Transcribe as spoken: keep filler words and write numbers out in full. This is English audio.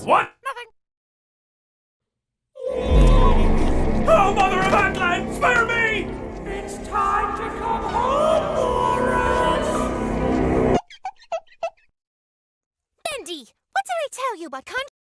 What? Nothing. Oh, Mother of Atlan, spare me! It's time to come home, Boris! Bendy, what did I tell you about country?